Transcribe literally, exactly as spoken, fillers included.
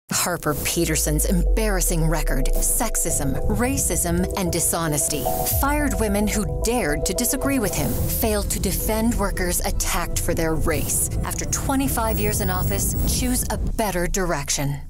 Harper Peterson's embarrassing record, sexism, racism, and dishonesty. Fired women who dared to disagree with him. Failed to defend workers attacked for their race. After twenty-five years in office, choose a better direction.